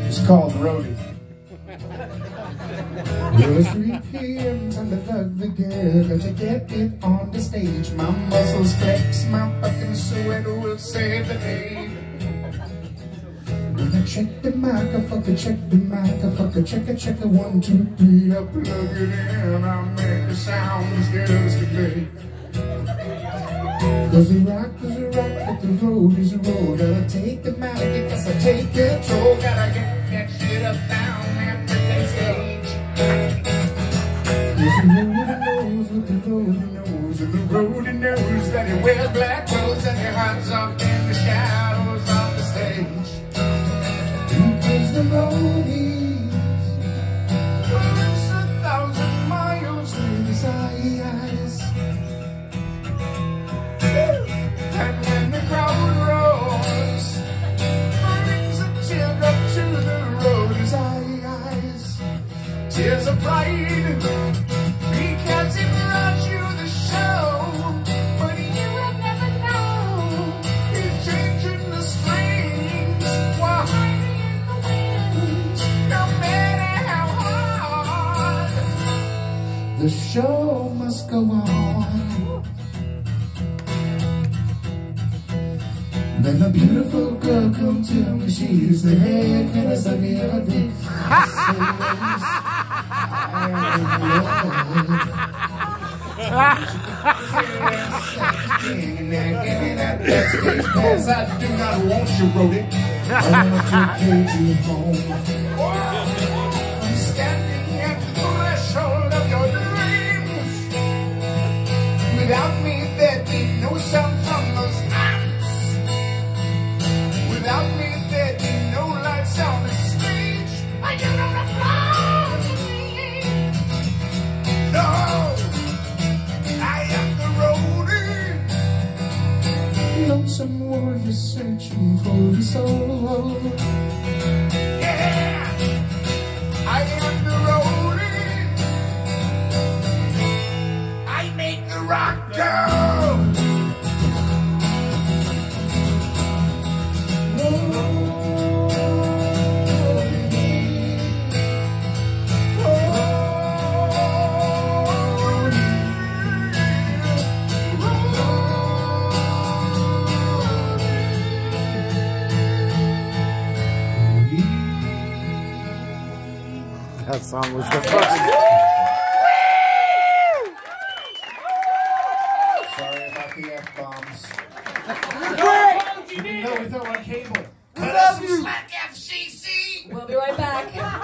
It's called Roadie. Well, it's 3 p.m. time to plug the gear. Got to get it on the stage. My muscles flex, my fucking sweat will save the day. Gonna check the mic, I fucking check the mic, I fucking check it, 1, 2, 3. I plug it in, I make the sound as good as can be. Cause the rock, but the road is a road. Gotta take the mic, I guess I take control. Gotta get that shit up, down, and break that stage. Cause the road knows what the road knows, and the road knows that he wears black clothes and he hides off in the shadows on the stage. Because the road is 1,000 miles with his eyes. And when the crowd roars, brings a teardrop to the road, his eyes, tears of pride, because he brought you the show. But you will never know, he's changing the strings while hiding in the wings. No matter how hard, the show must go on. Then a beautiful girl come to me, she's the head cause of the other day. I do not want you, Roadie. I want to take you home. I'm standing at the threshold of your dreams. Without me there'd be no sound from those amps. Without me there'd be no lights on the stage. I do not applaud me. No, I am the roadie. Lonesome warrior searching for his soul. Yeah, I am the roadie. I make the rock go. That song was the fucking... Sorry about the F-bombs. You No, we throw on cable. love you. Slack FCC. We'll be right back.